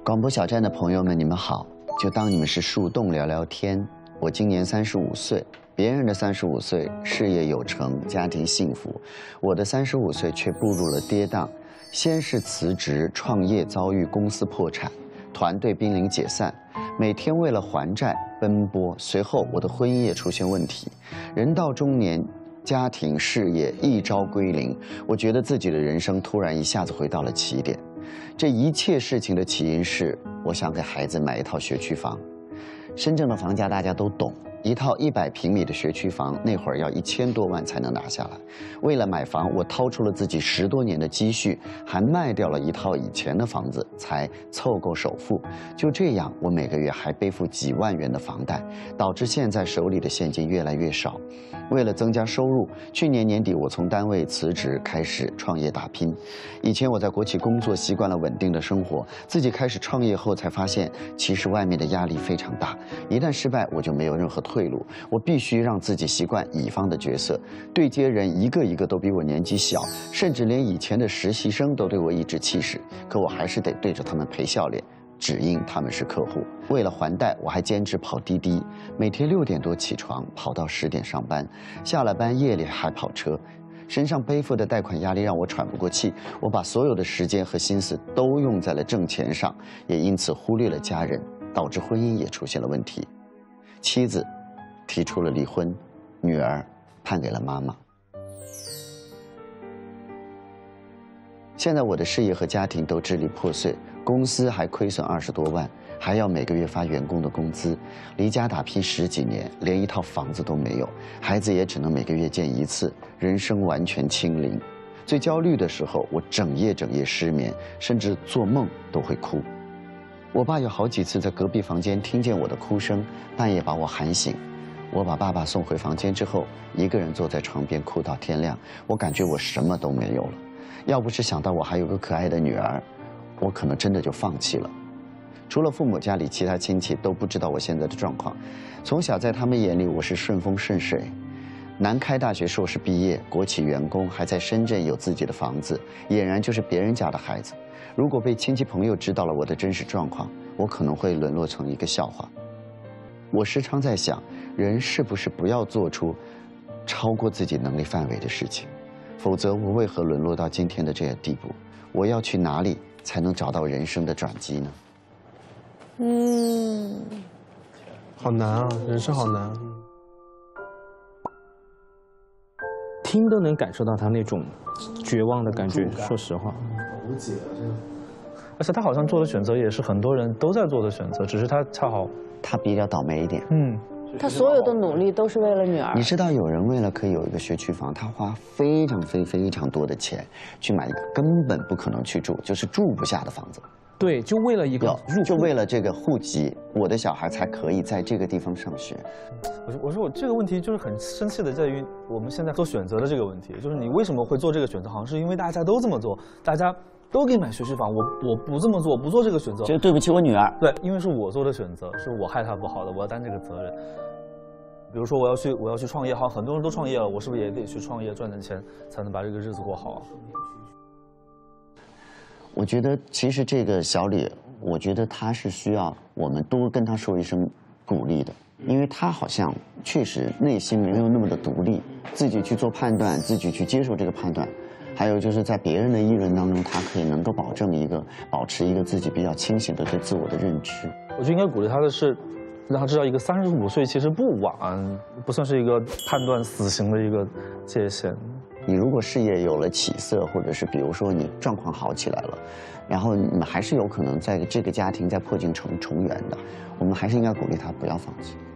广播小站的朋友们，你们好！就当你们是树洞聊聊天。我今年35岁，别人的35岁事业有成，家庭幸福，我的35岁却步入了跌宕。先是辞职创业，遭遇公司破产，团队濒临解散，每天为了还债奔波。随后我的婚姻也出现问题，人到中年，家庭事业一朝归零，我觉得自己的人生突然一下子回到了起点。这一切事情的起因是，我想给孩子买一套学区房。深圳的房价大家都懂，一套100平米的学区房，那会儿要1000多万才能拿下来。为了买房，我掏出了自己10多年的积蓄，还卖掉了一套以前的房子，才凑够首付。就这样，我每个月还背负几万元的房贷，导致现在手里的现金越来越少。为了增加收入，去年年底我从单位辞职，开始创业打拼。以前我在国企工作，习惯了稳定的生活，自己开始创业后才发现，其实外面的压力非常大。一旦失败，我就没有任何退路。我必须让自己习惯乙方的角色，对接人一个一个都比我年纪小，甚至连以前的实习生都对我颐指气使，可我还是得对着他们陪笑脸。只因他们是客户。为了还贷，我还兼职跑滴滴，每天6点多起床，跑到10点上班，下了班夜里还跑车，身上背负的贷款压力让我喘不过气。我把所有的时间和心思都用在了挣钱上，也因此忽略了家人，导致婚姻也出现了问题。妻子提出了离婚，女儿判给了妈妈。现在我的事业和家庭都支离破碎，公司还亏损20多万，还要每个月发员工的工资，离家打拼10几年，连一套房子都没有，孩子也只能每个月见1次，人生完全清零。最焦虑的时候，我整夜失眠，甚至做梦都会哭。我爸有好几次在隔壁房间听见我的哭声，半夜把我喊醒。我把爸爸送回房间之后，一个人坐在床边哭到天亮。我感觉我什么都没有了。要不是想到我还有个可爱的女儿，我可能真的就放弃了。除了父母，家里其他亲戚都不知道我现在的状况。从小在他们眼里我是顺风顺水，南开大学硕士毕业，国企员工，还在深圳有自己的房子，俨然就是别人家的孩子。如果被亲戚朋友知道了我的真实状况，我可能会沦落成一个笑话。我时常在想，人是不是不要做出超过自己能力范围的事情，否则我为何沦落到今天的这个地步？我要去哪里才能找到人生的转机呢？ 好难啊，人生好难。 听都能感受到他那种绝望的感觉。说实话， 无解啊，这个。 而且他好像做的选择也是很多人都在做的选择，只是他恰好他比较倒霉一点。 他所有的努力都是为了女儿。 你知道有人为了可以有一个学区房，他花非常多的钱去买一个根本不可能去住，就是住不下的房子。 对，就为了一个入户， 就为了这个户籍，我的小孩才可以在这个地方上学。 我说我这个问题就是很生气的，在于我们现在做选择的这个问题，就是你为什么会做这个选择？好像是因为大家都这么做，大家都给你买学区房，我不这么做，不做这个选择， 就对不起我女儿。 对，因为是我做的选择，是我害她不好的，我要担这个责任。比如说我要去创业，好，很多人都创业了，我是不是也得去创业赚点钱，才能把这个日子过好啊？ 我觉得其实这个小李，我觉得他是需要我们多跟他说一声鼓励的，因为他好像确实内心没有那么的独立，自己去做判断，自己去接受这个判断。还有就是在别人的议论当中，他可以能够保持一个自己比较清醒的对自我的认知。 我觉得应该鼓励他的是，让他知道一个35岁其实不晚，不算是一个判断死刑的一个界限。 你如果事业有了起色，或者是比如说你状况好起来了，然后你们还是有可能在这个家庭在破镜重圆的，我们还是应该鼓励他不要放弃。